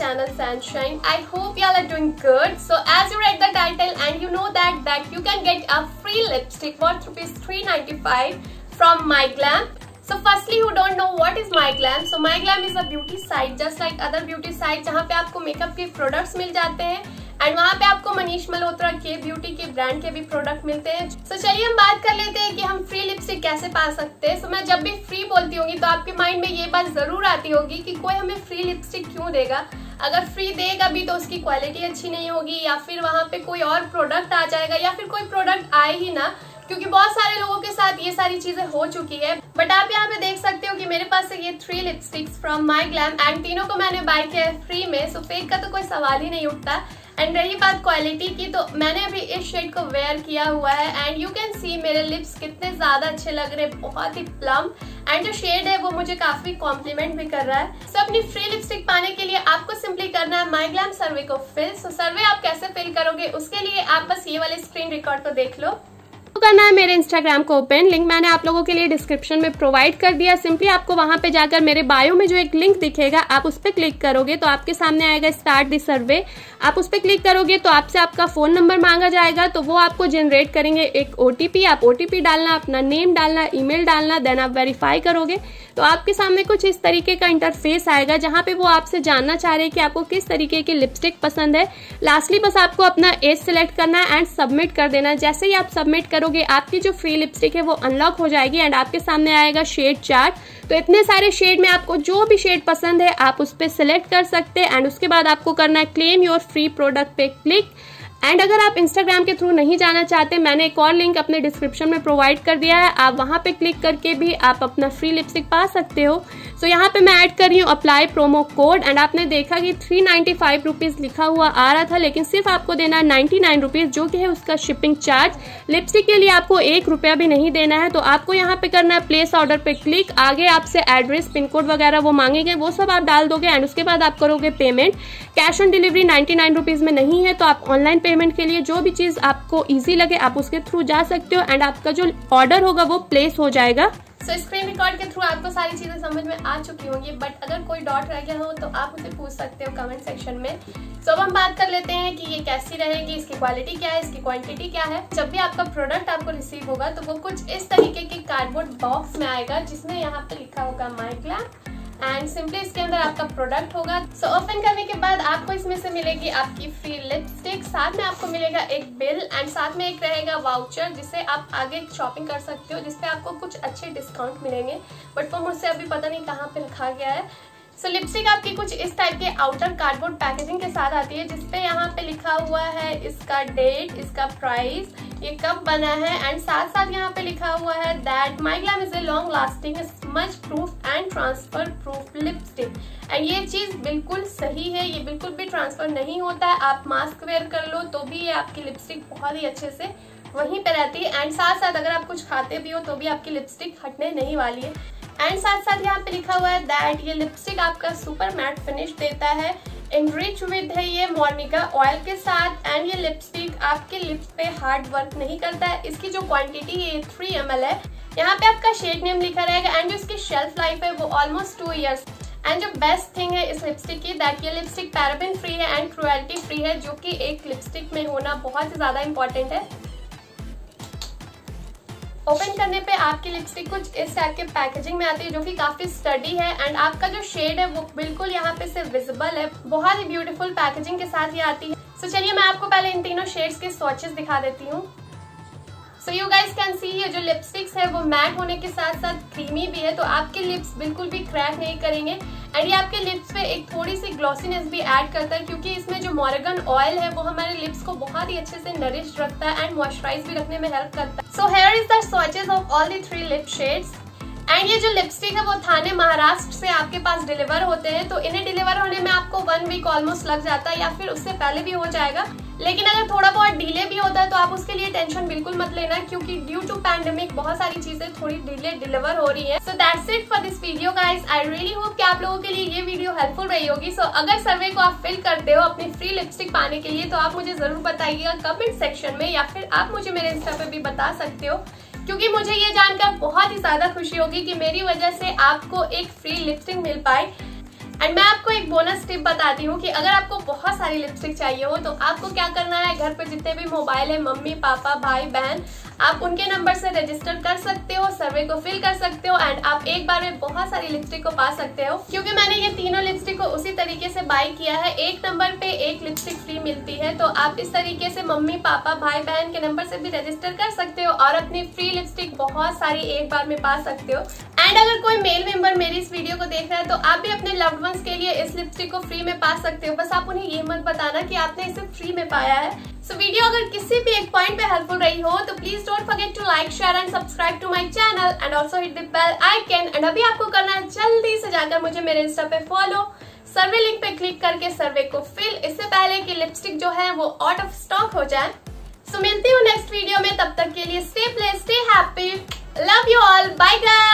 channel Sunshine. I hope y'all are doing good. So as you read the title and you know that you can get a free lipstick worth ₹395 from MyGlam. So firstly, who don't know what is MyGlam? So MyGlam is a beauty site just like other beauty sites जहाँ पे आपको makeup के products मिल जाते हैं and वहाँ पे आपको मनीष मल्होत्रा के ब्यूटी के ब्रांड के भी प्रोडक्ट मिलते हैं। तो चलिए हम बात कर लेते हैं कि हम फ्री लिपस्टिक कैसे पा सकते हैं। तो मैं जब भी फ्री बोलती होंगी तो आपके माइंड में ये बात जरूर आती होगी कि कोई हमें फ्री लिपस्टिक क्यों देगा, अगर फ्री देगा भी तो उसकी क्वालिटी अच्छी नहीं होगी या फिर वहाँ पे कोई और प्रोडक्ट आ जाएगा या फिर कोई प्रोडक्ट आए ही ना, क्योंकि बहुत सारे लोगों के साथ ये सारी चीजें हो चुकी है। बट आप यहाँ पे देख सकते हो कि मेरे पास है ये 3 लिपस्टिक्स फ्रॉम MyGlam एंड तीनों को मैंने बाय किया है फ्री में। सो फेक का तो कोई सवाल ही नहीं उठता। एंड रही बात क्वालिटी की, तो मैंने अभी इस शेड को वेयर किया हुआ है एंड यू कैन सी मेरे लिप्स कितने ज्यादा अच्छे लग रहे हैं, बहुत ही प्लम। एंड जो शेड है वो मुझे काफी कॉम्प्लीमेंट भी कर रहा है। सो अपनी फ्री लिपस्टिक पाने के लिए आपको सिंपली करना है MyGlam सर्वे को फिल। सो सर्वे आप कैसे फिल करोगे उसके लिए आप बस ये वाले स्क्रीन रिकॉर्ड को देख लो। तो करना है मेरे इंस्टाग्राम को ओपन, लिंक मैंने आप लोगों के लिए डिस्क्रिप्शन में प्रोवाइड कर दिया। सिंपली आपको वहां पे जाकर मेरे बायो में जो एक लिंक दिखेगा आप उस पर क्लिक करोगे तो आपके सामने आएगा स्टार्ट द सर्वे। आप उस पर क्लिक करोगे तो आपसे आपका फोन नंबर मांगा जाएगा, तो वो आपको जनरेट करेंगे एक OTP। आप OTP डालना, अपना नेम डालना, ईमेल डालना, देन आप वेरीफाई करोगे तो आपके सामने कुछ इस तरीके का इंटरफेस आएगा जहां पे वो आपसे जानना चाह रहे हैं कि आपको किस तरीके की लिपस्टिक पसंद है। लास्टली बस आपको अपना एज सिलेक्ट करना है एंड सबमिट कर देना। जैसे ही आप सबमिट करोगे आपकी जो फ्री लिपस्टिक है वो अनलॉक हो जाएगी एंड आपके सामने आएगा शेड चार्ट। तो इतने सारे शेड में आपको जो भी शेड पसंद है आप उस पर सिलेक्ट कर सकते हैं एंड उसके बाद आपको करना है क्लेम योर फ्री प्रोडक्ट पे क्लिक। एंड अगर आप इंस्टाग्राम के थ्रू नहीं जाना चाहते, मैंने एक और लिंक अपने डिस्क्रिप्शन में प्रोवाइड कर दिया है, आप वहां पे क्लिक करके भी आप अपना फ्री लिपस्टिक पा सकते हो। सो यहाँ पे मैं ऐड कर रही हूँ अप्लाई प्रोमो कोड एंड आपने देखा कि ₹395 लिखा हुआ आ रहा था, लेकिन सिर्फ आपको देना है ₹99 जो कि है उसका शिपिंग चार्ज। लिपस्टिक के लिए आपको ₹1 भी नहीं देना है। तो आपको यहाँ पे करना है प्लेस ऑर्डर पे क्लिक। आगे आपसे एड्रेस, पिन कोड वगैरह वो मांगेंगे, वो सब आप डाल दोगे एंड उसके बाद आप करोगे पेमेंट। कैश ऑन डिलीवरी ₹99 में नहीं है, तो आप ऑनलाइन पेमेंट के लिए जो भी चीज आपको इजी लगे आप उसके थ्रू जा सकते हो एंड आपका जो ऑर्डर होगा वो प्लेस हो जाएगा। सो स्क्रीन रिकॉर्ड के थ्रू आपको सारी चीजें समझ में आ चुकी होंगी, बट अगर कोई डाउट रह गया हो तो आप मुझे पूछ सकते हो कमेंट सेक्शन में। सो अब हम बात कर लेते हैं कि ये कैसी रहेगी, इसकी क्वालिटी क्या है, इसकी क्वांटिटी क्या है। जब भी आपका प्रोडक्ट आपको रिसीव होगा तो वो कुछ इस तरीके की कार्डबोर्ड बॉक्स में आएगा जिसमें यहाँ पे लिखा होगा MyGlam एंड सिंपली इसके अंदर आपका प्रोडक्ट होगा। सो ओपन करने के बाद आपको इसमें से मिलेगी आपकी फ्री लिपस्टिक, साथ में आपको मिलेगा एक बिल एंड साथ में एक रहेगा वाउचर जिससे आप आगे शॉपिंग कर सकते हो, जिसपे आपको कुछ अच्छे डिस्काउंट मिलेंगे, बट वो मुझसे अभी पता नहीं कहाँ पे रखा गया है। सो लिपस्टिक आपकी कुछ इस टाइप के आउटर कार्डबोर्ड पैकेजिंग के साथ आती है जिसपे यहाँ पे लिखा हुआ है इसका डेट, इसका प्राइस, ये कब बना है एंड साथ साथ यहाँ पे लिखा हुआ है that MyGlam is a long lasting smudge proof and transfer proof lipstick. And ये चीज बिल्कुल सही है, ये बिल्कुल भी ट्रांसफर नहीं होता है। आप मास्क वेयर कर लो तो भी ये आपकी लिपस्टिक बहुत ही अच्छे से वहीं पे रहती है एंड साथ साथ अगर आप कुछ खाते भी हो तो भी आपकी लिपस्टिक हटने नहीं वाली है। एंड साथ साथ यहाँ पे लिखा हुआ है दैट ये लिपस्टिक आपका सुपर मैट फिनिश देता है, एनरिच विद है ये मोर्निका ऑयल के साथ एंड ये लिपस्टिक आपके लिप्स पे हार्ड वर्क नहीं करता है। इसकी जो क्वांटिटी है 3 ml है। यहाँ पे आपका शेड नेम लिखा रहेगा एंड जो इसकी शेल्फ लाइफ है वो ऑलमोस्ट 2 years। एंड जो बेस्ट थिंग है इस लिपस्टिक की दैट ये लिपस्टिक पैराबेन फ्री है एंड क्रुएल्टी फ्री है, जो कि एक लिपस्टिक में होना बहुत ही ज्यादा इंपॉर्टेंट है। ओपन करने पे आपकी लिपस्टिक कुछ इस टाइप के पैकेजिंग में आती है जो कि काफी स्टडी है एंड आपका जो शेड है वो बिल्कुल यहाँ पे से विजिबल है। बहुत ही ब्यूटीफुल पैकेजिंग के साथ ये आती है। सो चलिए मैं आपको पहले इन तीनों शेड्स के स्वॉचेस दिखा देती हूँ। So you guys can see ये जो लिपस्टिक्स है वो मैट होने के साथ साथ क्रीमी भी है, तो आपके लिप्स बिल्कुल भी क्रैक नहीं करेंगे एंड ये आपके लिप्स पे एक थोड़ी सी ग्लॉसीनेस भी ऐड करता है क्योंकि इसमें जो मोरेगन ऑयल है वो हमारे लिप्स को बहुत ही अच्छे से नरिश रखता है एंड मॉइस्चराइज भी रखने में हेल्प करता है। So here is the swatches of all the 3 lip shades and ये जो लिपस्टिक है वो थाने महाराष्ट्र से आपके पास डिलीवर होते हैं, तो इन्हें डिलीवर होने में आपको 1 वीक ऑलमोस्ट लग जाता है या फिर उससे पहले भी हो जाएगा। लेकिन अगर थोड़ा बहुत डिले भी होता है तो आप उसके लिए टेंशन बिल्कुल मत लेना क्योंकि ड्यू टू पैंडेमिक बहुत सारी चीजें थोड़ी डिले डिलीवर हो रही है। So that's it for this video guys. I really hope कि आप लोगों के लिए ये वीडियो हेल्पफुल रही होगी। सो अगर सर्वे को आप फिल करते हो अपनी फ्री लिपस्टिक पाने के लिए तो आप मुझे जरूर बताइएगा कमेंट सेक्शन में या फिर आप मुझे मेरे इंस्टा पे भी बता सकते हो, क्योंकि मुझे ये जानकर बहुत ही ज्यादा खुशी होगी कि मेरी वजह से आपको एक फ्री लिपस्टिक मिल पाए। एंड मैं आपको एक बोनस टिप बताती हूँ कि अगर आपको बहुत सारी लिपस्टिक चाहिए हो तो आपको क्या करना है, घर पे जितने भी मोबाइल है, मम्मी पापा भाई बहन, आप उनके नंबर से रजिस्टर कर सकते हो, सर्वे को फिल कर सकते हो एंड आप एक बार में बहुत सारी लिपस्टिक को पा सकते हो। क्योंकि मैंने ये तीनों लिपस्टिक को उसी तरीके से बाय किया है, एक नंबर पे एक लिपस्टिक फ्री मिलती है, तो आप इस तरीके से मम्मी पापा भाई बहन के नंबर से भी रजिस्टर कर सकते हो और अपनी फ्री लिपस्टिक बहुत सारी एक बार में पा सकते हो। एंड अगर कोई मेल मेंबर मेरी इस वीडियो को देख रहा है तो आप भी अपने लव्ड वंस के लिए इस लिपस्टिक को फ्री में पा सकते हो, बस आप उन्हें ये मत बताना कि आपने इसे फ्री में पाया है। सो वीडियो अगर किसी भी एक पॉइंट पे हेल्पफुल रही हो तो please don't forget to like, share and subscribe to my channel and also hit the bell icon. And अभी आपको करना है जल्दी से जाकर मुझे मेरे इंस्टा पे फॉलो, सर्वे लिंक पे क्लिक करके सर्वे को फिल, इससे पहले कि लिपस्टिक जो है वो आउट ऑफ स्टॉक हो जाए। सो मिलती हूँ नेक्स्ट वीडियो में, तब तक के लिए stay play, stay happy, love you all, bye guys.